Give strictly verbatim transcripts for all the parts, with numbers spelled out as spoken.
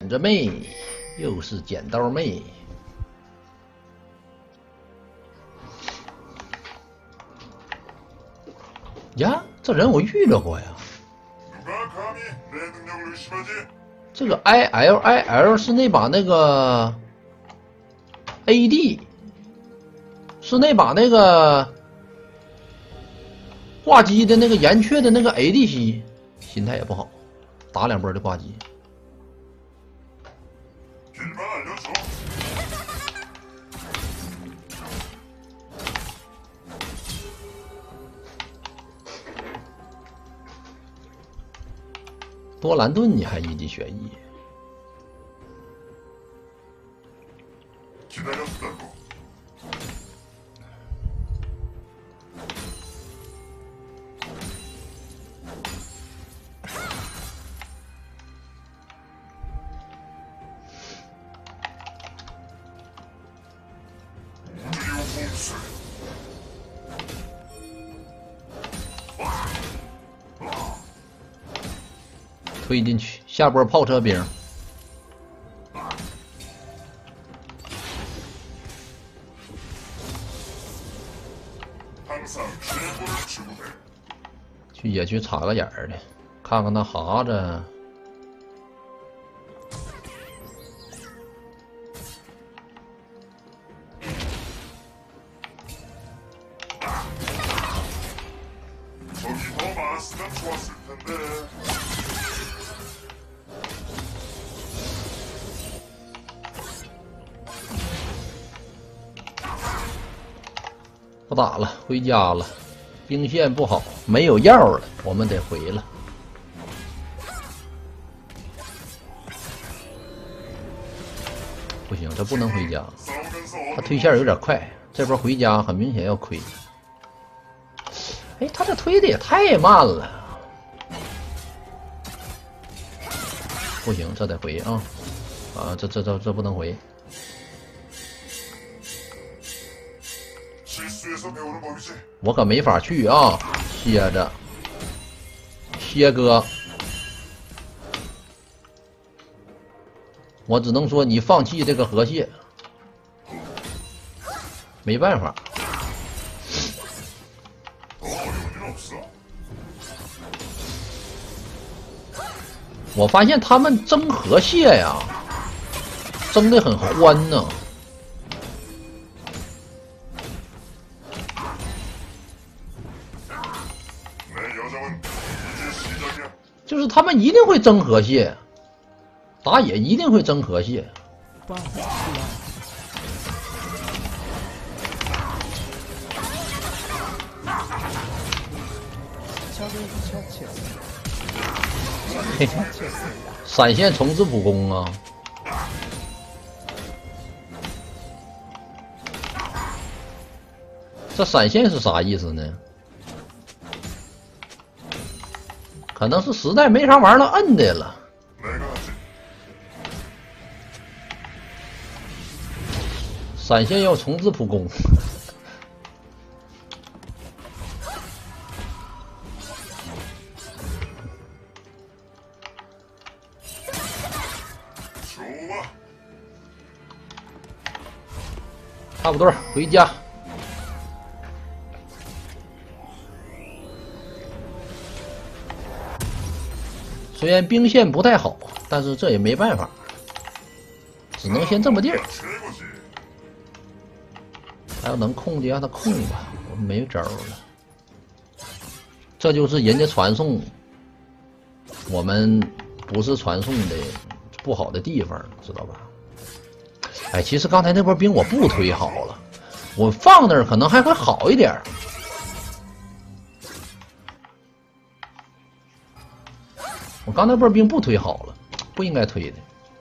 剪子妹，又是剪刀妹。呀，这人我遇到过呀。这个 I L I L 是那把那个 A D， 是那把那个挂机的那个岩雀的那个 A D C， 心态也不好，打两波就挂机。多兰顿你还一级选一？推进去，下波炮车兵。去野区插个眼儿的，看看那蛤子。不打了，回家了。兵线不好，没有药了，我们得回了。不行，这不能回家。他推线有点快，这波回家很明显要亏。哎，他这推的也太慢了。不行，这得回啊！啊，这这这这不能回。我可没法去啊，歇着，歇哥，我只能说你放弃这个河蟹，没办法。我发现他们争河蟹呀，争得很欢呢。就是他们一定会争河蟹，打野一定会争河蟹。嘿嘿，闪现重置普攻啊！这闪现是啥意思呢？可能是实在没啥玩意儿摁的了。闪现要重置普攻。差不多回家。虽然兵线不太好，但是这也没办法，只能先这么地儿。他要能控就让他控吧，我们没招了。这就是人家传送，我们不是传送的不好的地方，知道吧？哎，其实刚才那波兵我不推好了，我放那儿可能还会好一点。我刚那波兵不推好了，不应该推的。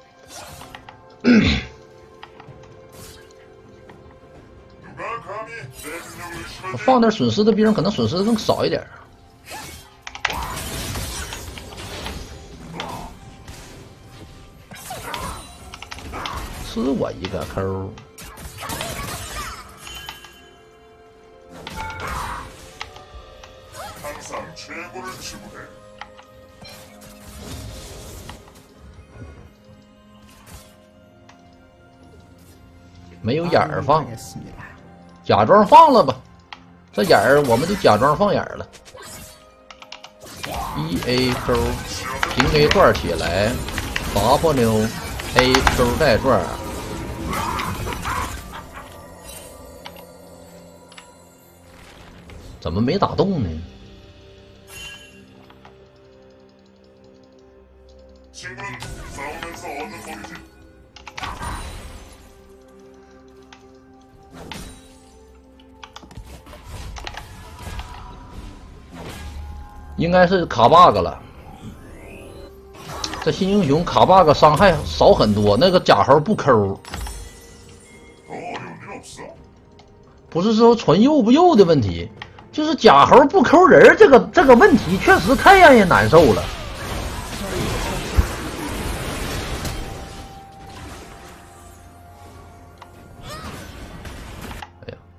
我放那损失的兵可能损失的更少一点。吃我一个抠！ 没有眼儿放，假装放了吧。这眼儿我们就假装放眼儿了。E A Q 平 A 转起来 ，W A Q 再转。怎么没打动呢？应该是卡 bug 了。这新英雄卡 bug 伤害少很多，那个假猴不抠。不是说纯幼不幼的问题，就是假猴不抠人这个这个问题确实太让人难受了。哎呀！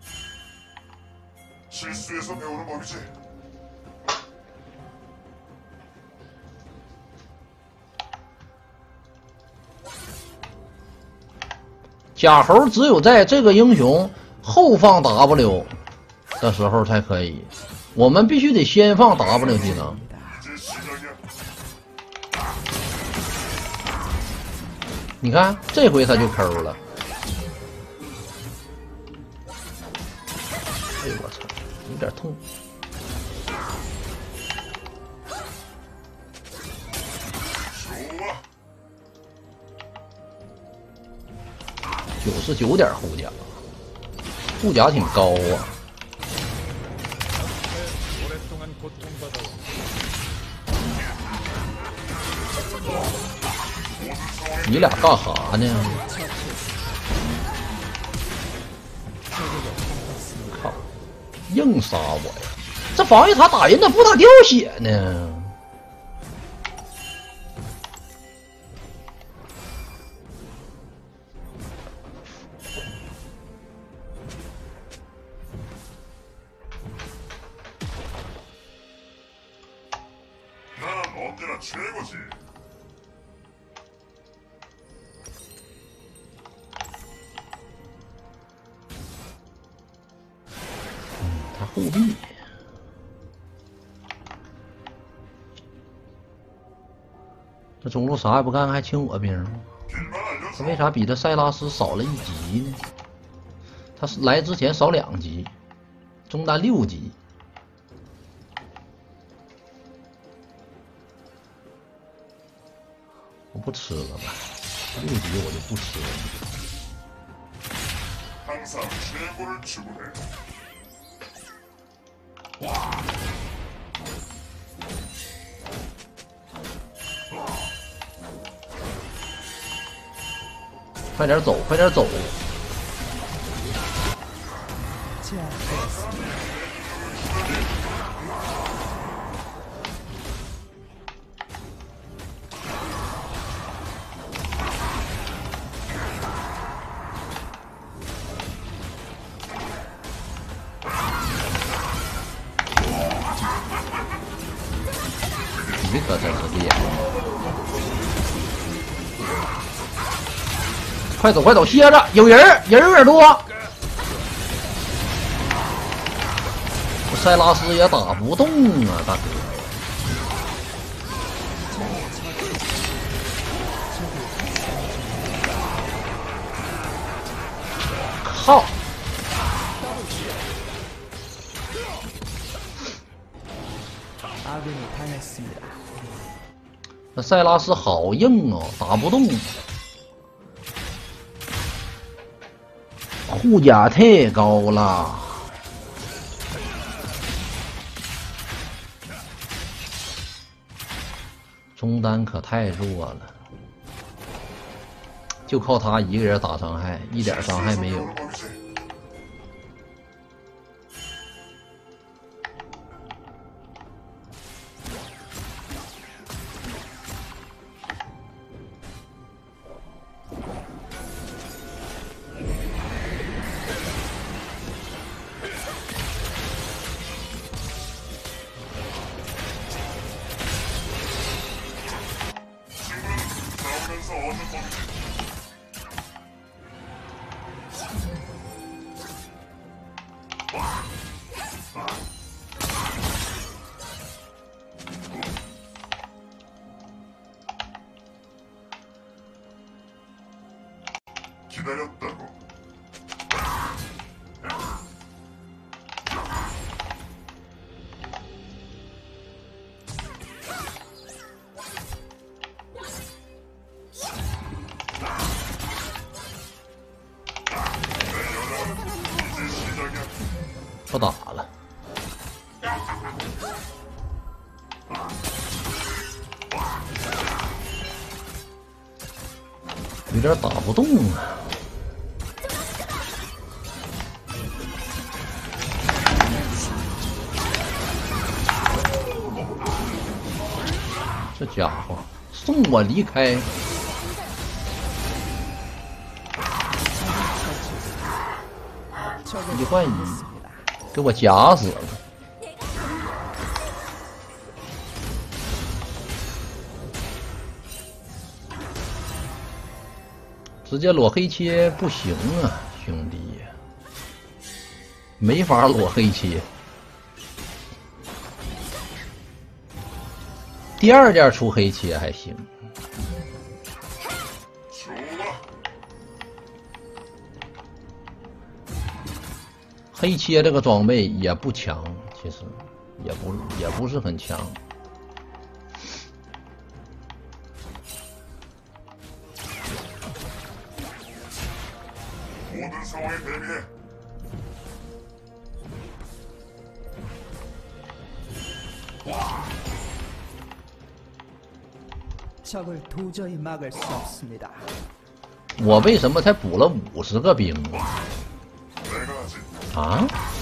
假猴只有在这个英雄后放 W 的时候才可以，我们必须得先放 W 技能。你看这回他就抠了。哎呦我操，有点痛。九十九点护甲，护甲挺高啊。你俩干哈呢？靠，硬杀我呀！这防御塔打人咋不打掉血呢？他护臂，这中路啥也不干，还清我兵？他为啥比这塞拉斯少了一级呢？他来之前少两级，中单六级。我不吃了吧，六级我就不吃了。快点走，快点走！你可真是厉害！快走快走，歇着，有人儿，人有点多。塞拉斯也打不动啊，大哥！靠！那塞拉斯好硬哦，打不动。护甲太高了，中单可太弱了，就靠他一个人打伤害，一点伤害没有。 不打了。有点打不动啊。这家伙送我离开。 一换一，给我夹死了！直接裸黑切不行啊，兄弟，没法裸黑切。第二件出黑切还行。 黑切这个装备也不强，其实也不也不是很强。我为什么才补了五十个兵啊？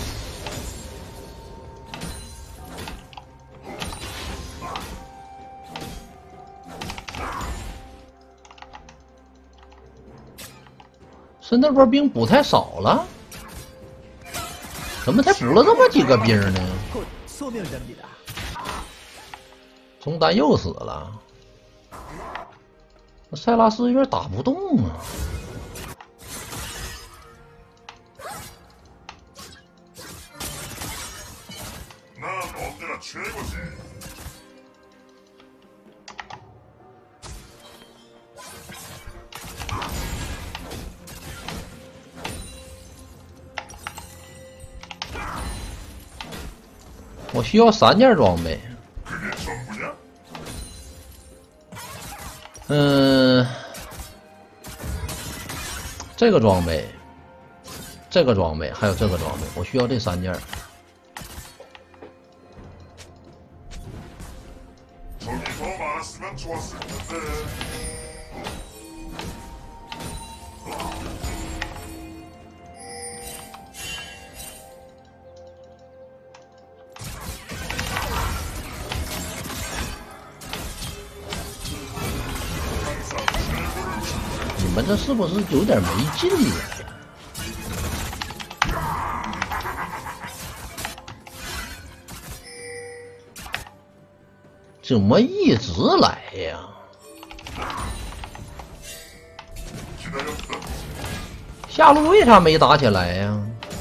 是那波兵补太少了？怎么才补了这么几个兵呢？中单又死了，那塞拉斯有点打不动啊。 我需要三件装备。嗯，这个装备，这个装备，还有这个装备，我需要这三件。 你们这是不是有点没劲了呀？怎么一直来呀？下路为啥没打起来呀？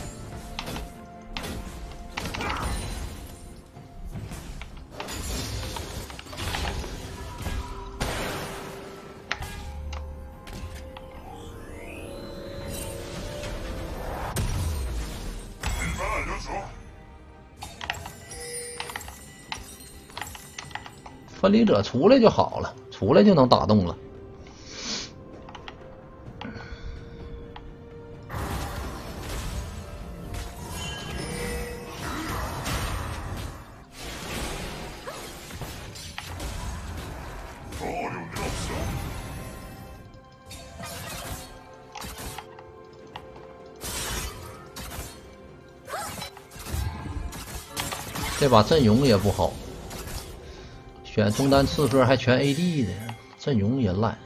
分离者出来就好了，出来就能打动了。这把阵容也不好。 选中单刺客还全 A D 的，阵容也烂。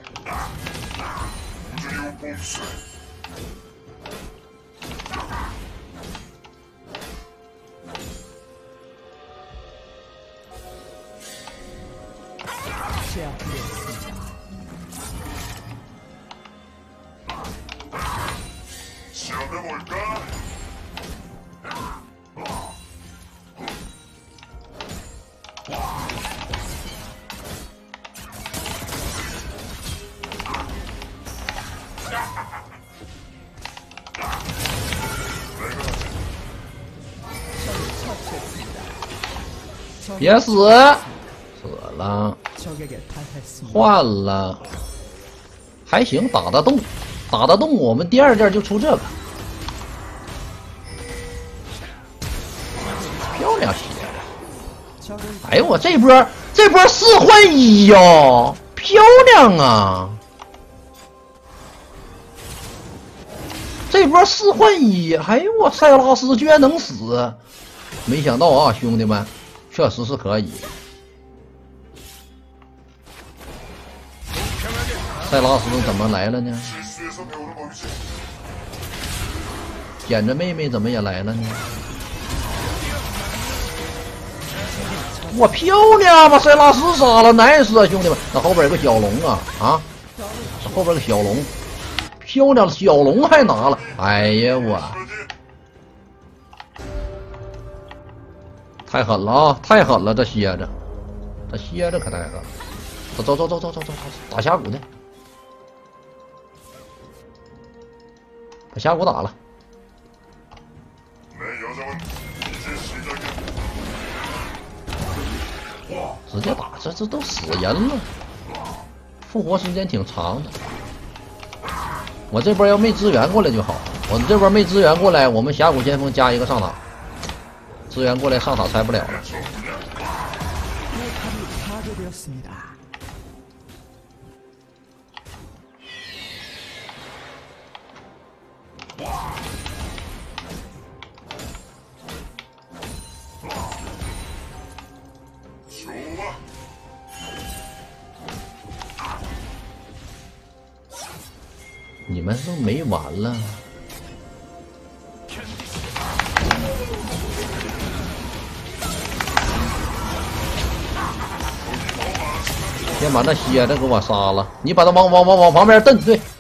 别死，死了，换了，还行，打得动，打得动。我们第二件就出这个，漂亮血！哎呦我这波这波四换一哟，漂亮啊！这波四换一，哎呦我塞拉斯居然能死！没想到啊，兄弟们，确实是可以。塞拉斯怎么来了呢？捡着妹妹怎么也来了呢？哇，漂亮！把塞拉斯杀了 ，nice 啊，兄弟们！那后边有个小龙啊啊！这后边有个小龙。漂亮，小龙还拿了！哎呀我，太狠了啊！太狠了，这蝎子，这蝎子可太狠了！走走走走走走走，打峡谷的，把峡谷打了。直接打，这这都死人了，复活时间挺长的。我这波要没支援过来就好，我这波没支援过来，我们峡谷先锋加一个上塔，支援过来上塔拆不了了。你们都没完了！先把那蝎子给我杀了，你把他往往往往旁边蹬，对。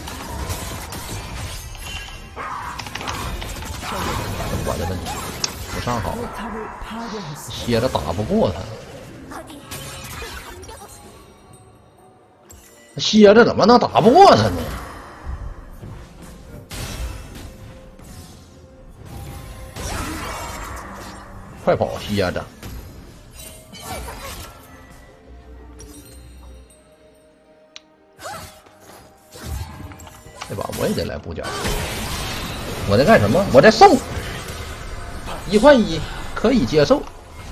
我的问题，不上好，蝎子打不过他。蝎子怎么能打不过他呢？快跑，蝎子！这把我也得来补甲。我在干什么？我在送。一换一可以接受。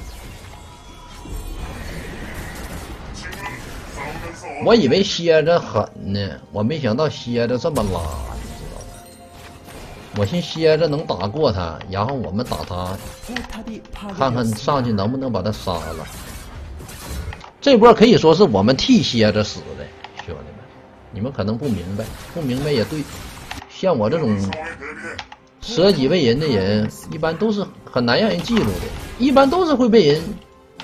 我以为蝎子狠呢，我没想到蝎子这么拉，你知道吧？我寻蝎子能打过他，然后我们打他，看看上去能不能把他杀了。这波可以说是我们替蝎子死的，兄弟们，你们可能不明白，不明白也对。像我这种舍己为人的人，一般都是很难让人记住的，一般都是会被人。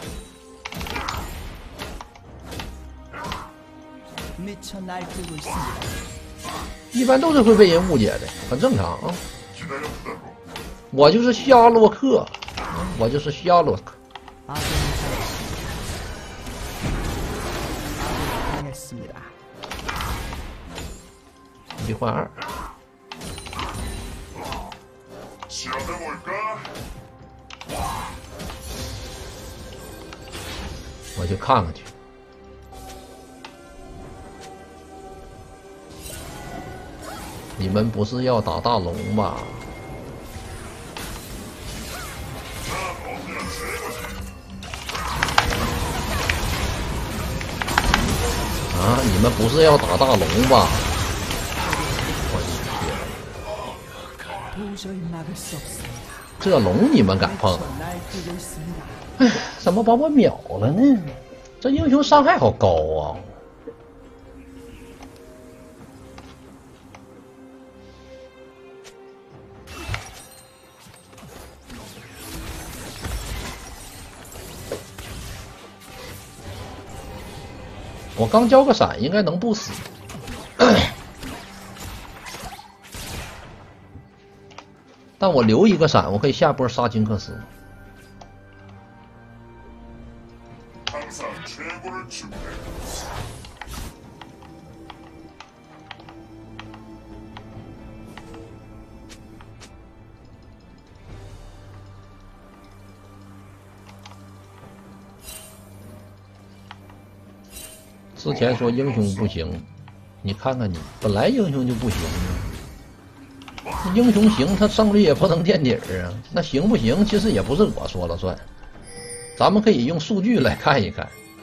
一般都是会被人误解的，很正常啊。我就是夏洛克，我就是夏洛克。一换二。我去看看去。你们不是要打大龙吧？啊！你们不是要打大龙吧？我天！这龙你们敢碰？哎，怎么把我秒了呢？这英雄伤害好高啊！我刚交个闪，应该能不死。但我留一个闪，我可以下波杀金克斯。 之前说英雄不行，你看看你，本来英雄就不行啊。英雄行，他胜率也不能垫底儿啊。那行不行，其实也不是我说了算，咱们可以用数据来看一看。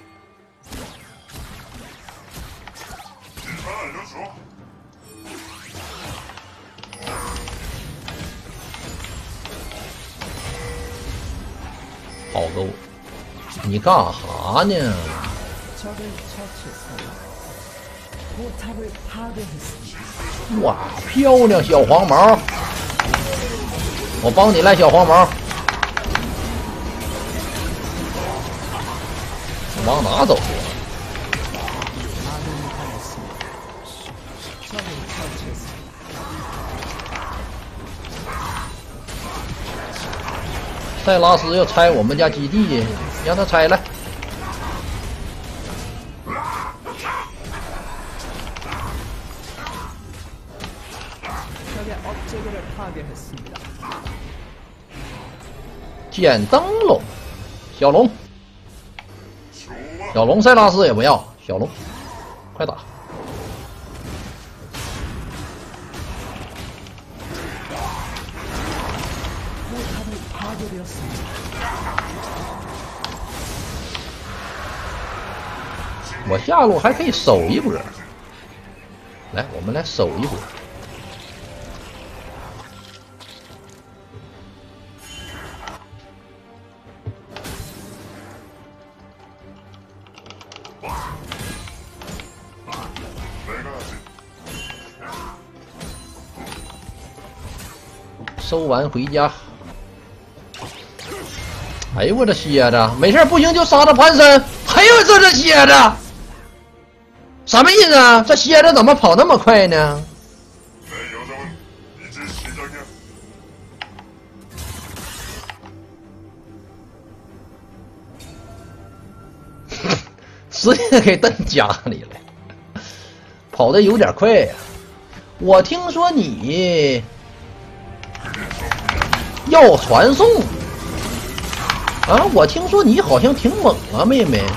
好够，你干啥呢？哇，漂亮，小黄毛！我帮你来，小黄毛。往哪走？塞拉斯要拆我们家基地，让他拆来。捡灯笼，小龙，小龙塞拉斯也不要，小龙，快打！我下路还可以守一波，来，我们来守一波。收完回家。哎呦我的蝎子！没事不行就杀他盘身。还有这只蝎子，什么意思啊？这蝎子怎么跑那么快呢？直接给蹬家里了，跑的有点快呀、啊。我听说你要传送啊！我听说你好像挺猛啊，妹妹。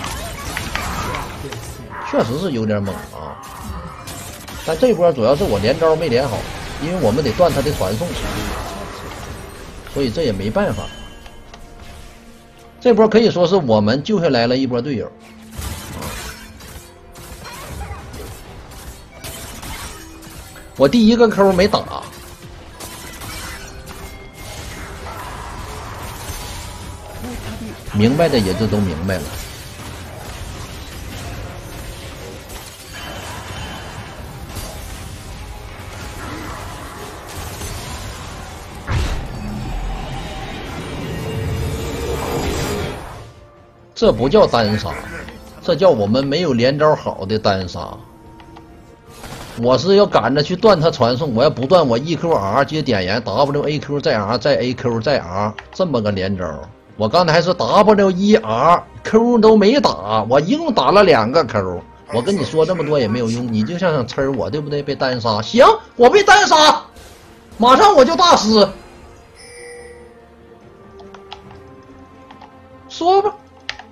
确实是有点猛啊，但这波主要是我连招没连好，因为我们得断他的传送，所以这也没办法。这波可以说是我们救下来了一波队友。我第一个扣没打，明白的也就都明白了。这不叫单杀，这叫我们没有连招好的单杀。我是要赶着去断他传送，我要不断我 E Q R 接点燃 W A Q 再 R 再 A Q 再 R 这么个连招。我刚才还是 W 一 R Q 都没打，我一共打了两个 Q。我跟你说这么多也没有用，你就像想吃我对不对？被单杀，行，我被单杀，马上我就大师。说吧。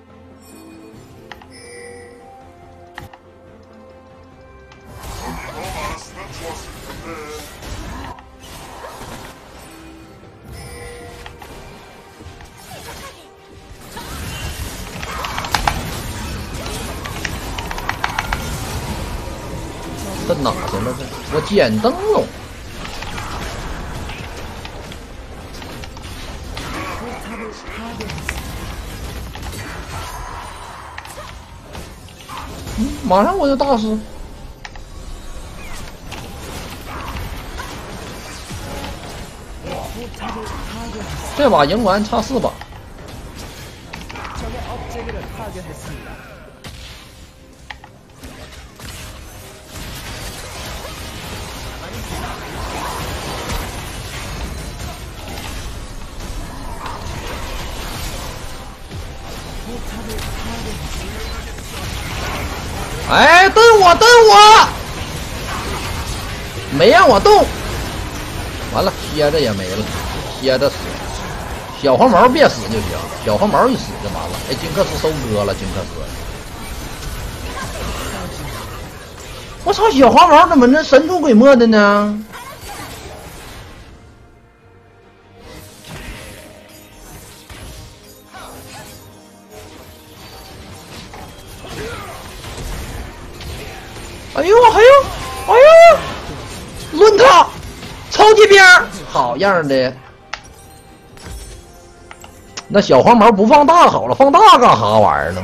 这哪去了？这我捡灯笼。嗯，马上我就大师。这把赢完差四把。哎，蹬我，蹬我！没让我动，完了，蝎子也没了，蝎子死了，小黄毛别死就行，小黄毛一死就完了。哎，金克斯收割了，金克斯。 我操，小黄毛怎么这神出鬼没的呢？哎呦哎呦哎呦！抡他，抽这边，好样的！那小黄毛不放大好了，放大干啥玩意儿呢？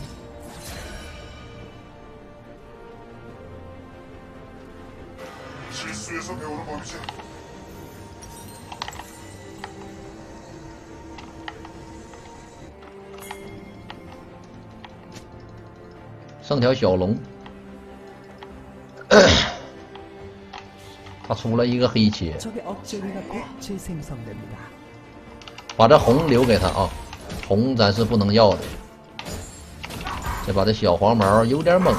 剩条小龙，他出了一个黑切，把这红留给他啊，红咱是不能要的。再把这小黄毛有点猛，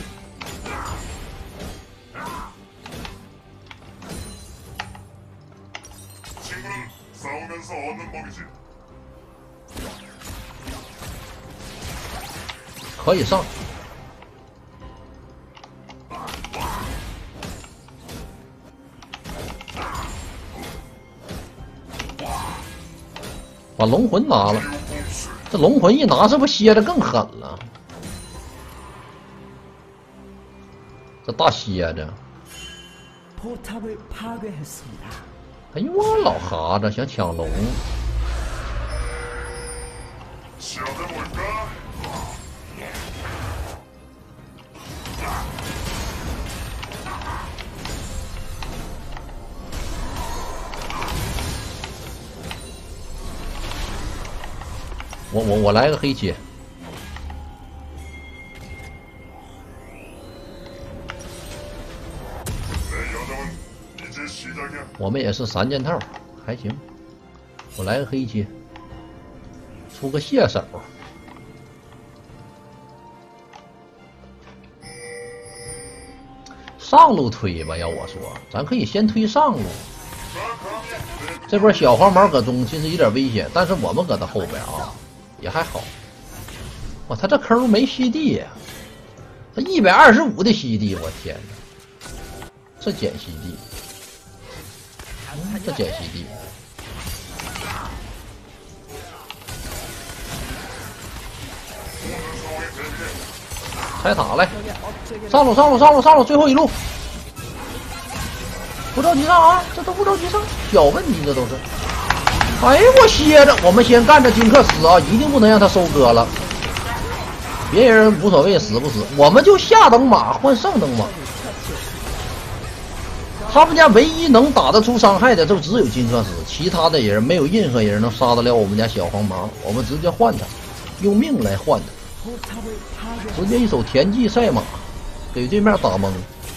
可以上。把龙魂拿了，这龙魂一拿，是不是歇着更狠了？这大歇着！哎呦我老哈子想抢龙！我我我来个黑切，我们也是三件套，还行。我来个黑切，出个蟹手，上路推吧。要我说，咱可以先推上路。这波小黄毛搁中其实有点危险，但是我们搁他后边啊。也还好，哇，他这坑没吸地呀、啊，他一百二十五的吸地，我天哪，这减吸地，嗯、这减吸地，拆塔来，上路上路上路上路，最后一路，不着急上啊，这都不着急上，小问题这都是。哎呦我歇着，我们先干着金克斯啊，一定不能让他收割了。别人无所谓死不死，我们就下等马换上等马。他们家唯一能打得出伤害的就只有金克斯，其他的人没有任何人能杀得了我们家小黄毛。我们直接换他，用命来换他，直接一手田忌赛马，给对面打懵。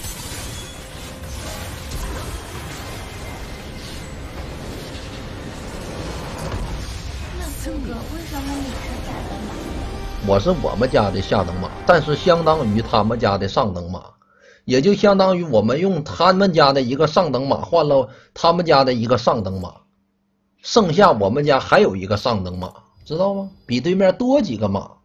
我是我们家的下等马，但是相当于他们家的上等马，也就相当于我们用他们家的一个上等马换了他们家的一个上等马，剩下我们家还有一个上等马，知道吗？比对面多几个马。